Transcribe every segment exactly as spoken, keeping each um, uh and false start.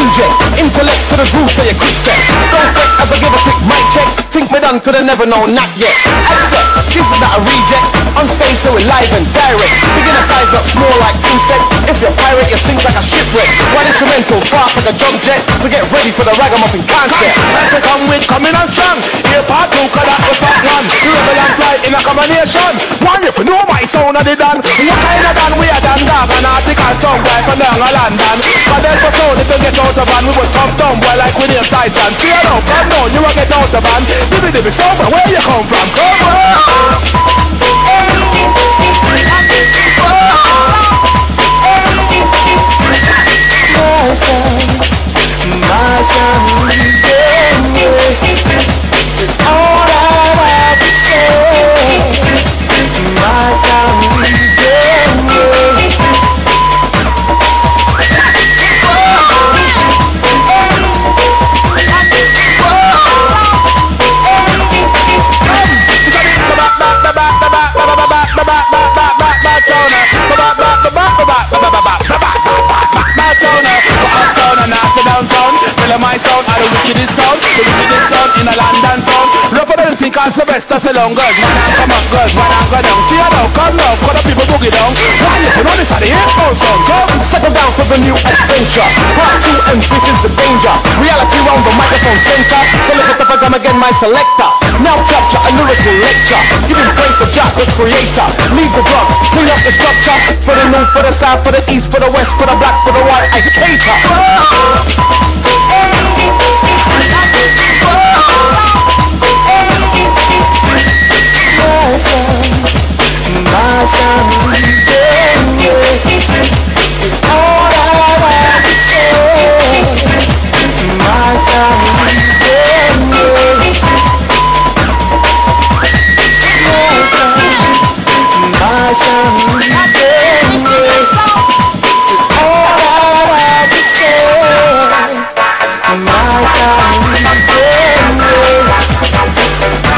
inject intellect to the groove, say a quick step. Don't fret as I give a quick mic check. Think me done, coulda never known, not yet. Accept, this is not a reject. On stage so we're live and direct. Beginner size, not small like insect. If you're pirate, you sink like a shipwreck. One instrumental, fast like a jump jet. So get ready for the ragamuffin concept. Time to come with coming on strong. Here part two, cause that was part one. The rebel and fly in a combination. One if you know my sound of the done. What kind of done we are done dog. An article song guy from down a London. But then for sound if you get out of van, we would come down boy like we name Tyson. See you now, come down, you will get out of van. Dibby dibby sober, where you come from? Come on. My son, my son, yeah, yeah. It's all I have to say. My son, yeah, yeah. Downtown, tell my sound are the wickedest sound, the wickedest sound in a London town. Rougher than think I'm the best, that's the long girls. When I come up, girls, when I go down. See you now, come now, cut the people boogie down. Why you put on this at the hip hop song? Come, settle down for the new adventure. Part two and this is the danger. Reality round the microphone center. So look at the program again, my selector. Now capture a lyrical lecture. Giving praise to Jack, the creator. Leave the drug, clean up the structure. For the north, for the south, for the east, for the west, for the black, for the white, I cater. My son, my son, yeah, yeah. It's all I have to say. My son, yeah, yeah. My son, my son, yeah, yeah. It's all I have to say. My son, yeah, yeah.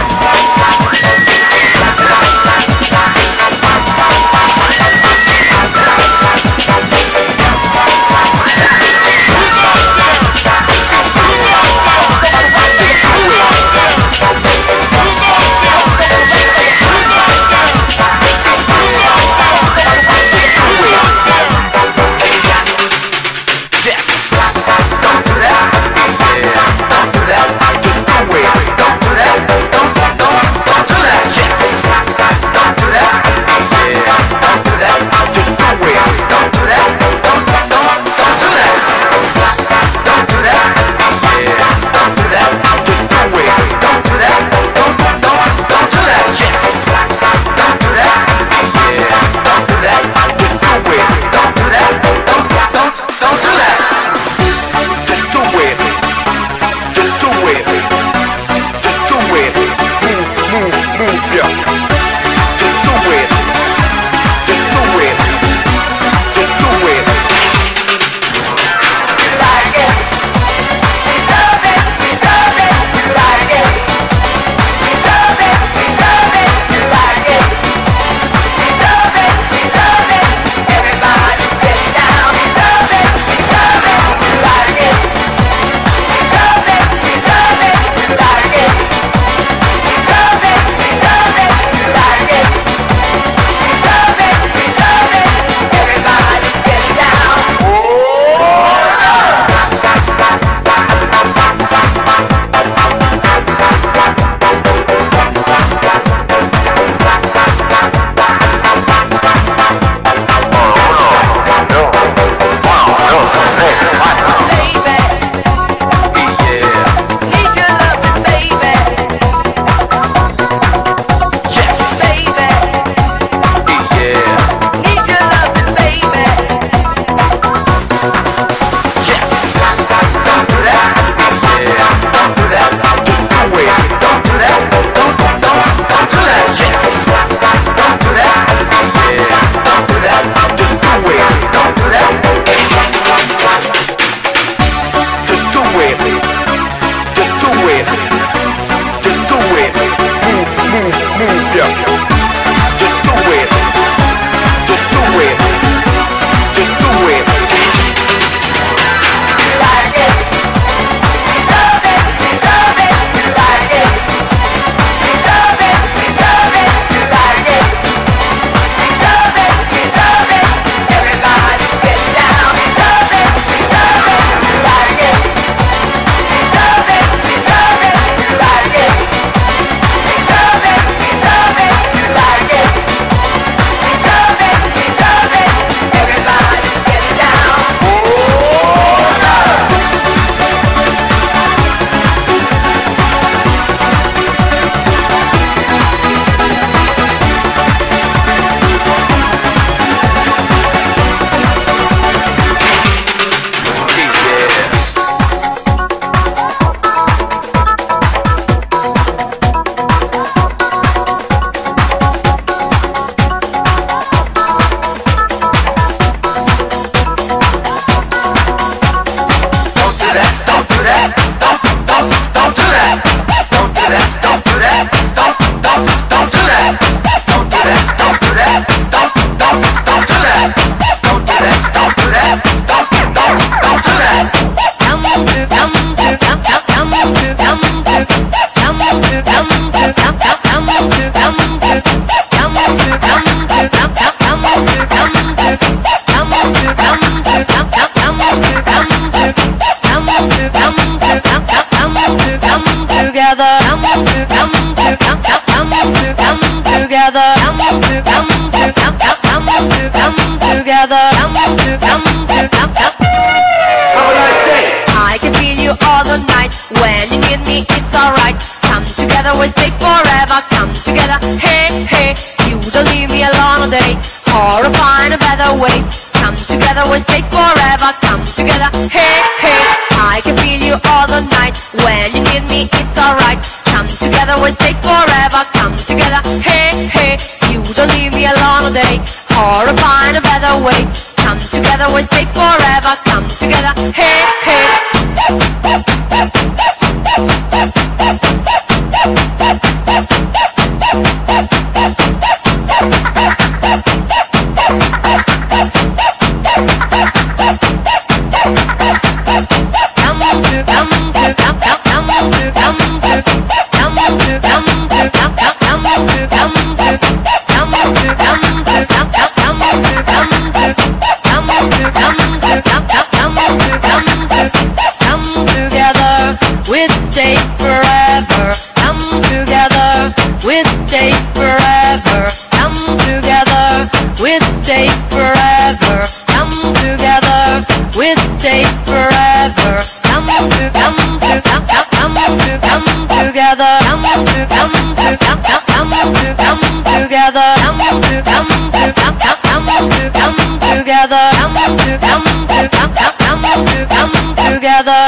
That together, come to, come to, come, come. Have a nice day. I can feel you all the night. When you need me, it's alright. Come together, we'll stay forever. Come together, hey, hey. You don't leave me alone all day, or find a better way. Come together, we'll stay forever. Come together, hey, hey. I can feel you all the night. When you need me, it's alright. Come together, we'll stay forever. Come together, hey, hey. You don't leave me alone all day, or find a better way. Come together, we'll stay forever. Come together, hey, hey. Together, come to, come to, come, come, come to, come together, come to, come to, come, come, come to, come together, come to, come to, come, come, come to, come together.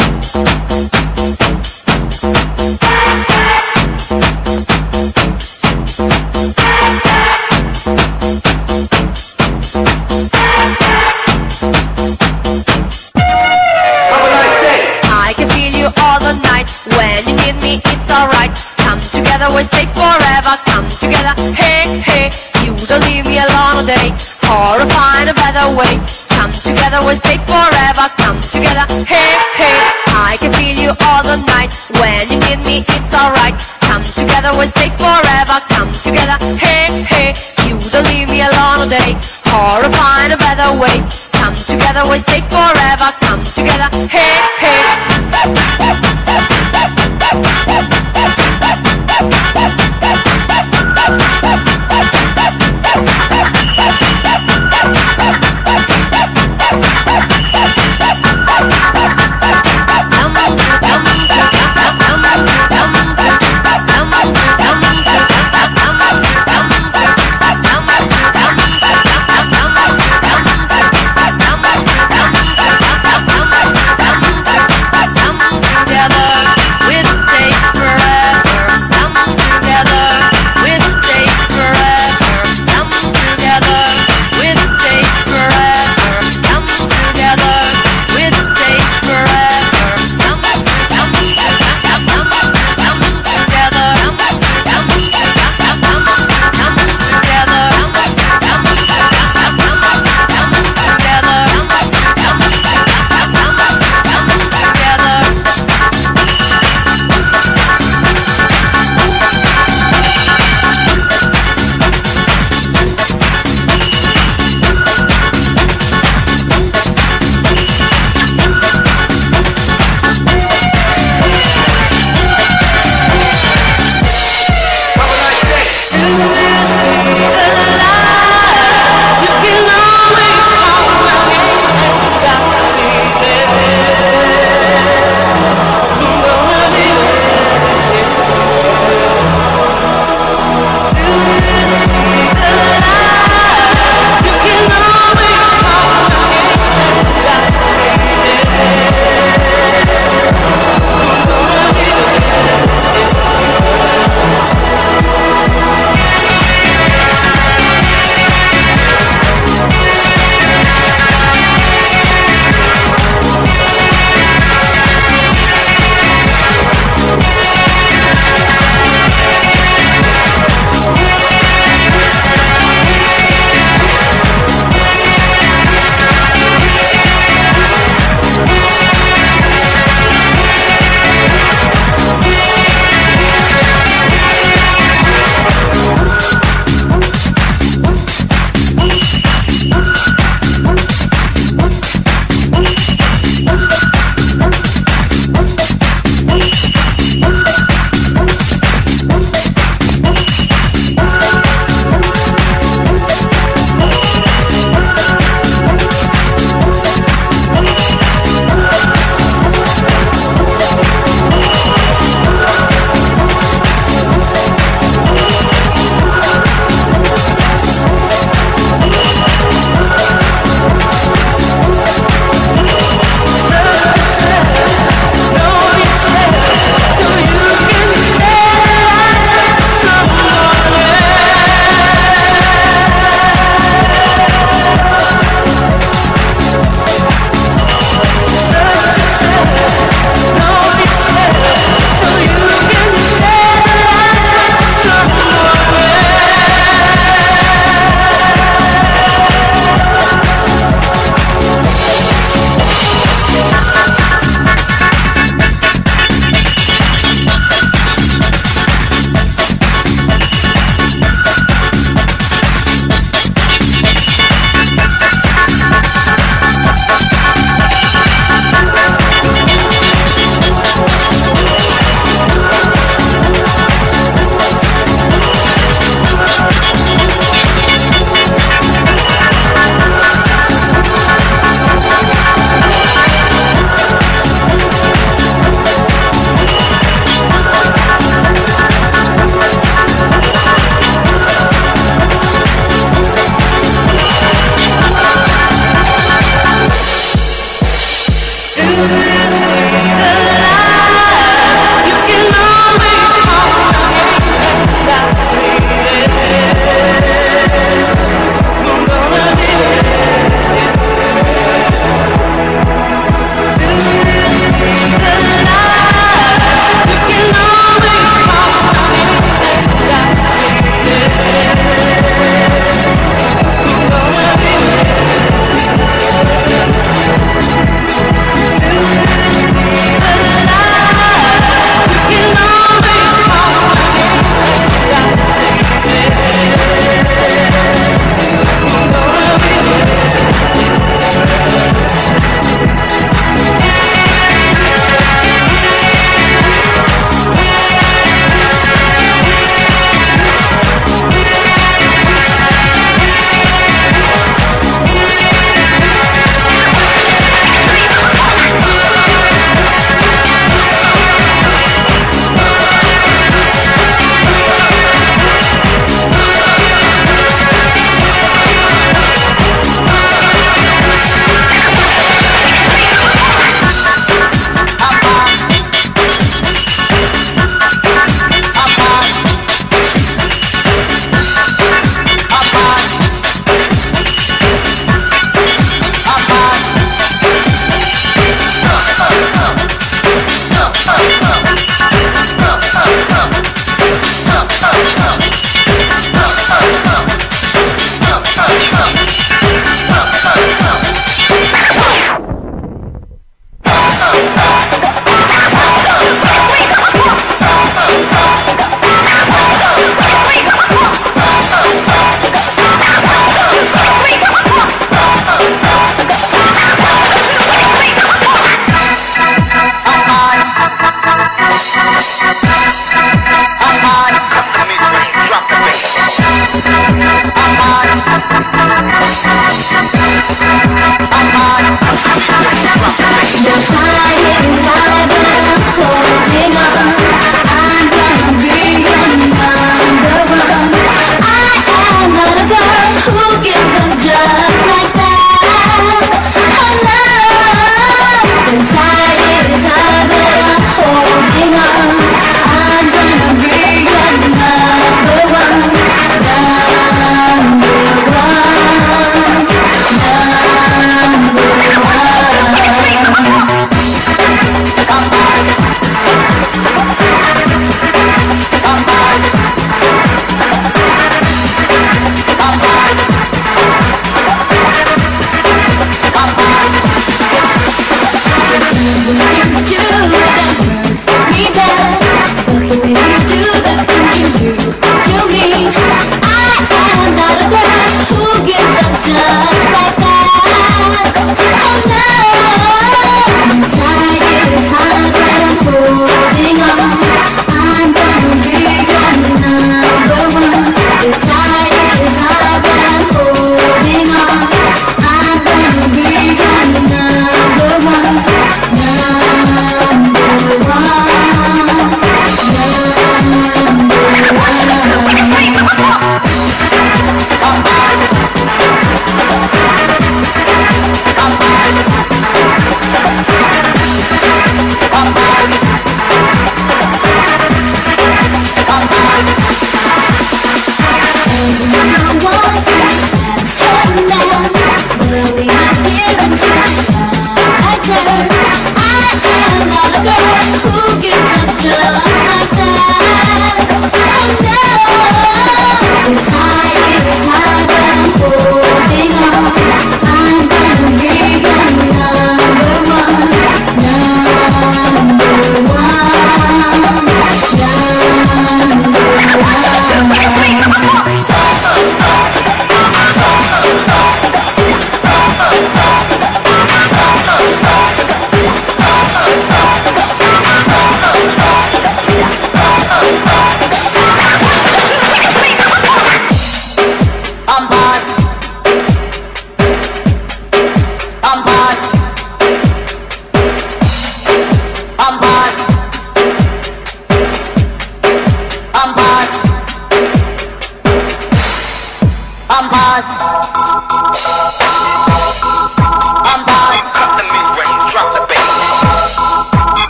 We'll stay forever, come together, hey, hey. You don't leave me alone all day, or find a better way. Come together, we'll stay forever, come together, hey, hey. I can feel you all the night. When you need me, it's alright. Come together, we'll stay forever, come together, hey, hey. You don't leave me alone all day, or find a better way. Come together, we'll stay forever, come together, hey, hey.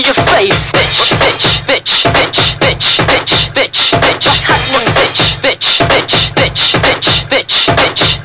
your face, bitch, bitch, bitch, bitch, bitch, bitch, bitch, bitch. What's happening, bitch, bitch, bitch, bitch, bitch, bitch, bitch.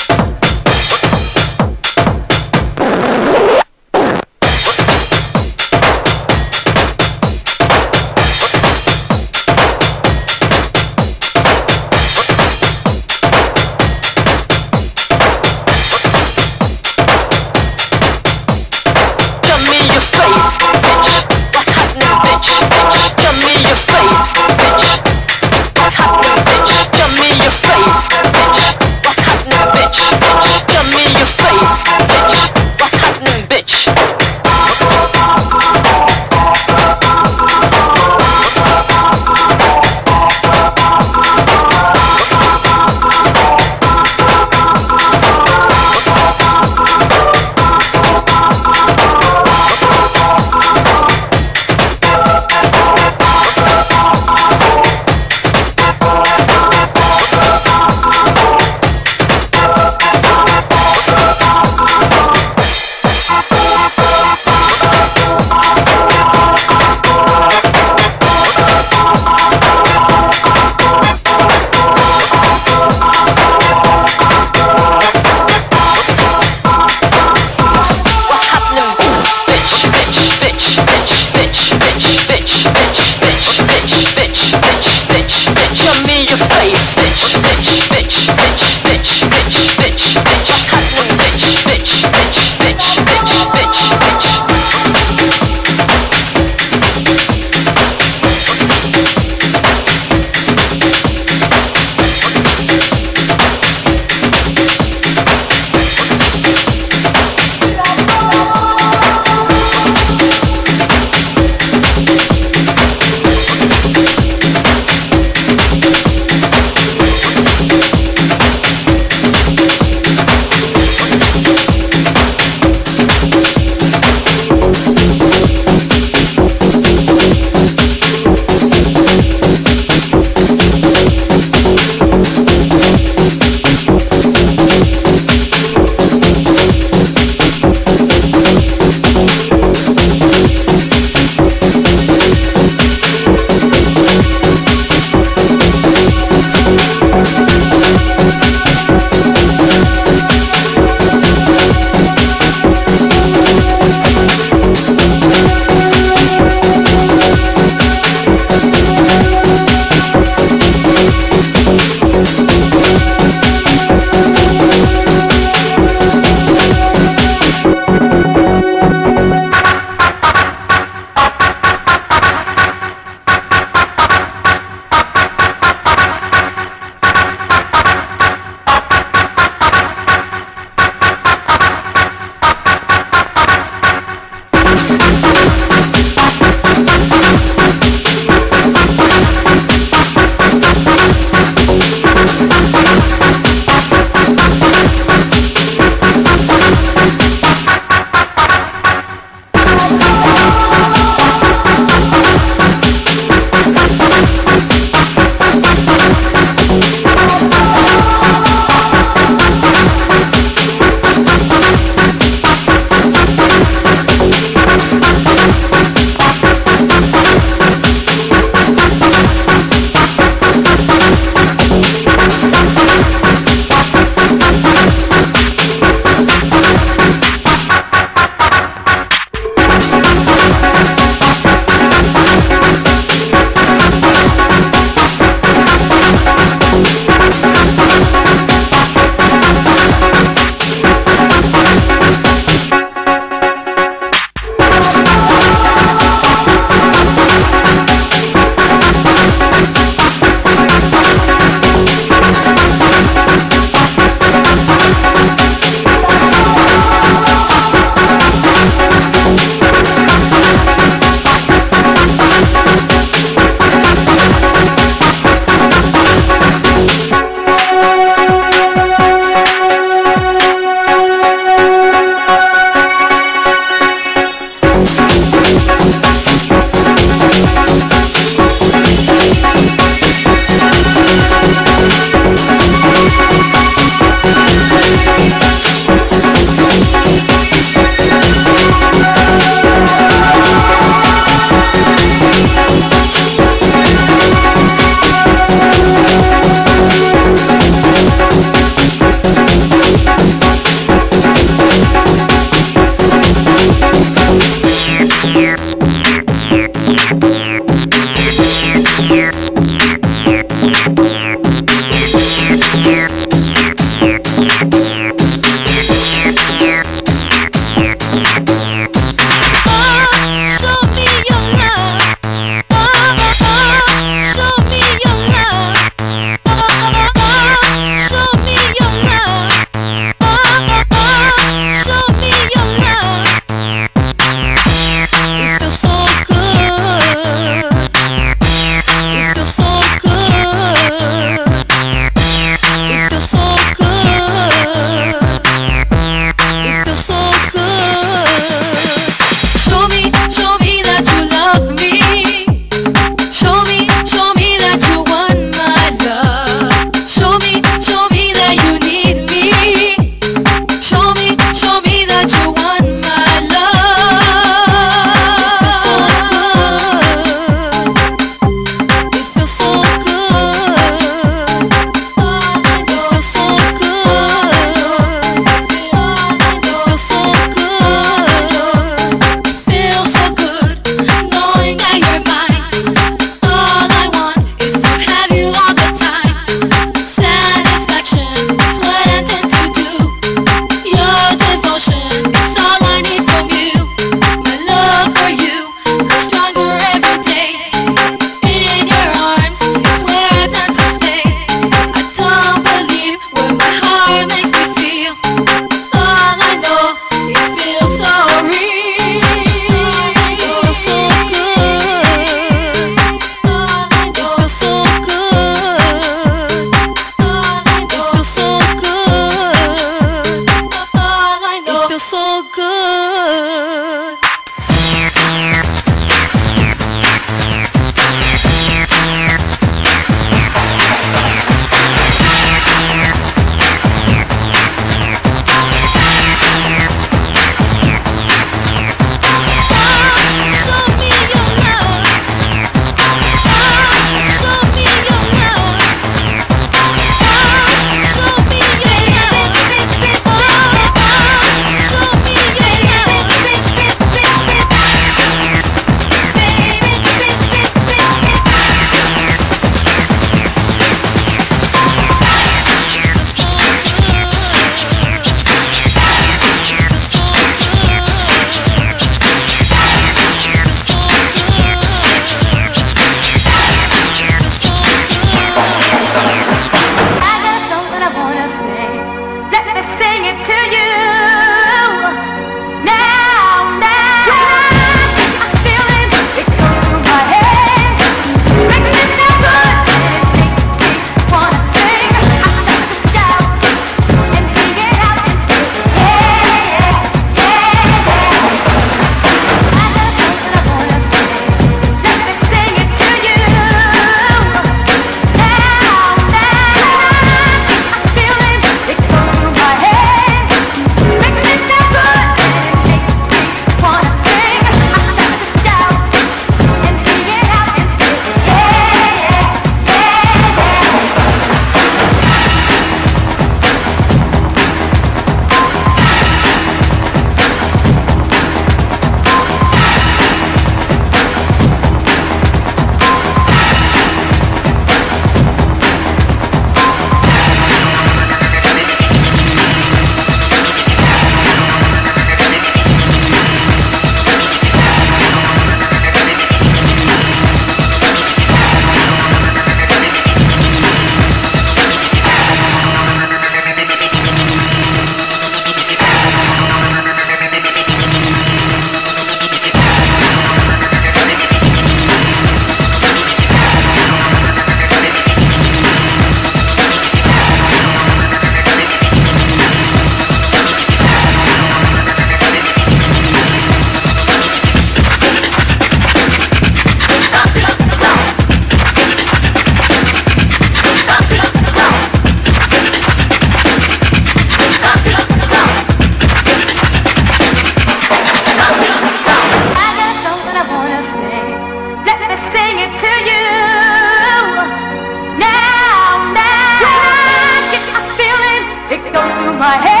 my head.